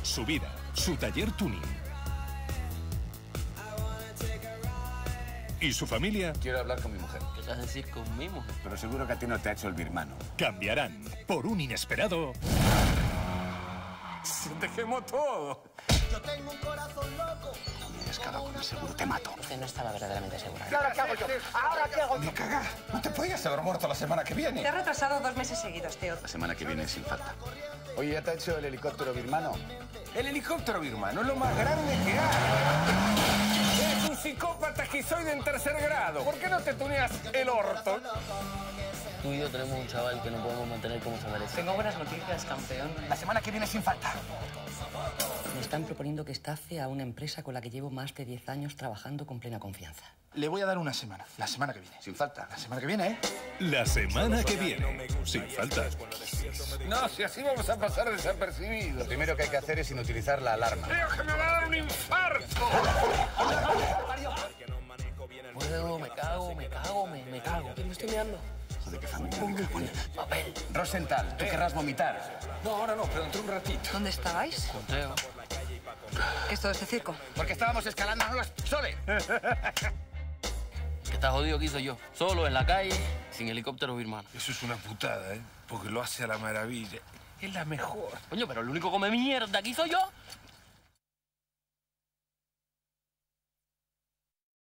su vida, su taller tuning. ¿Y su familia? Quiero hablar con mi mujer. ¿Qué vas a decir con mi mujer? Pero seguro que a ti no te ha hecho el birmano. Cambiarán por un inesperado. Dejemos todo. Yo tengo un corazón loco. Me he descarado con el seguro, te mato. Usted no estaba verdaderamente segura. ¿Y ahora qué hago yo? ¿Ahora qué hago yo? ¡Me caga! No te podías haber muerto la semana que viene. Te has retrasado 2 meses seguidos, Teo. La semana que viene sin falta. Oye, ¿ya te ha hecho el helicóptero birmano? El helicóptero birmano es lo más grande que hay. Es un psicópata esquizoide en 3er grado. ¿Por qué no te tuneas el orto? Tú y yo tenemos un chaval que no podemos mantener como se merece. Tengo buenas noticias, campeón. La semana que viene sin falta. Me están proponiendo que estafe a una empresa con la que llevo más de 10 años trabajando con plena confianza. Le voy a dar una semana. La semana que viene. Sin falta. La semana que viene, ¿eh? La semana que viene, sin falta. No, si así vamos a pasar desapercibidos. Lo primero que hay que hacer es inutilizar la alarma. ¡Creo que me va a dar un infarto! Puedo, me cago. ¿Qué me estoy mirando? Joder, qué familia me cago en- Papel. Rosenthal, tú querrás vomitar. No, ahora no, pero dentro de un ratito. ¿Dónde estabais? Conteo. ¿Qué es todo este circo? Porque estábamos escalando las Sole. Que está jodido que hizo yo. Solo en la calle, sin helicóptero birmano. Eso es una putada, ¿eh? Porque lo hace a la maravilla. Es la mejor. Coño, pero el único come mierda que hizo yo.